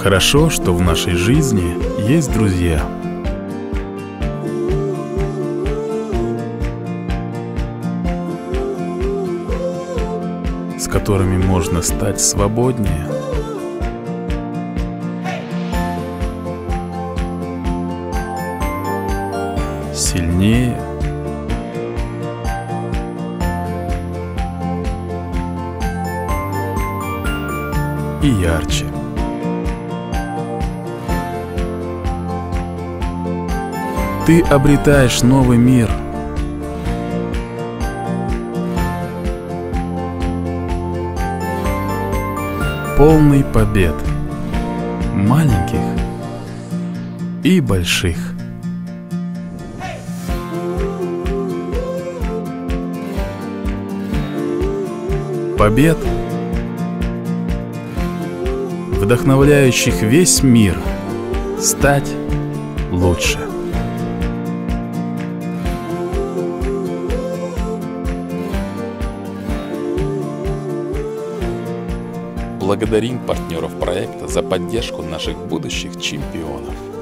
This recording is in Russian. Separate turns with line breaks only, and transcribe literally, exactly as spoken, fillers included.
Хорошо, что в нашей жизни есть друзья. С которыми можно стать свободнее. Сильнее. И ярче. Ты обретаешь новый мир. Полный побед. Маленьких и больших. Побед, вдохновляющих весь мир стать лучше.
Благодарим партнеров проекта за поддержку наших будущих чемпионов.